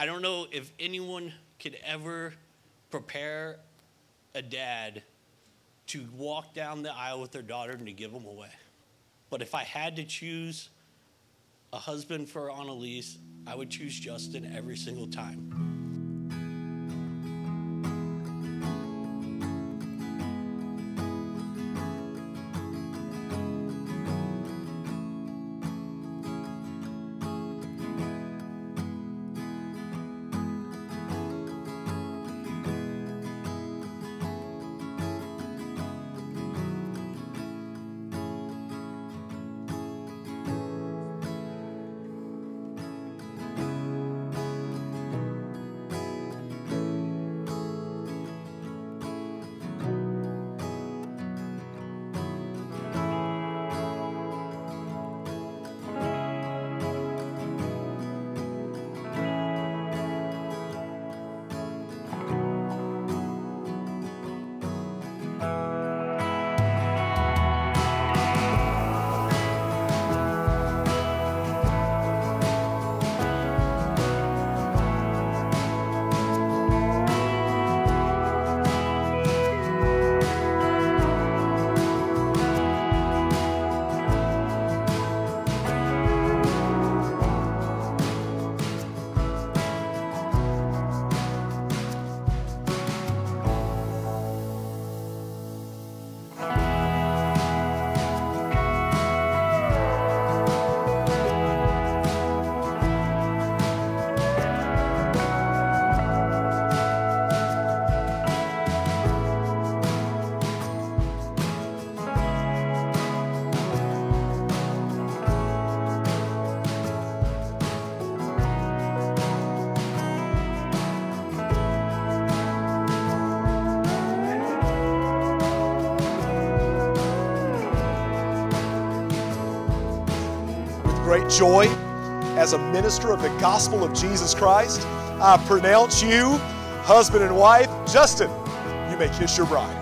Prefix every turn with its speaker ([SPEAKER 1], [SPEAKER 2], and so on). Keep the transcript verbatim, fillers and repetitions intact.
[SPEAKER 1] I don't know if anyone could ever prepare a dad to walk down the aisle with their daughter and to give them away. But if I had to choose a husband for Annalise, I would choose Justin every single time.
[SPEAKER 2] Great joy as a minister of the gospel of Jesus Christ, I pronounce you husband and wife. Justin, you may kiss your bride.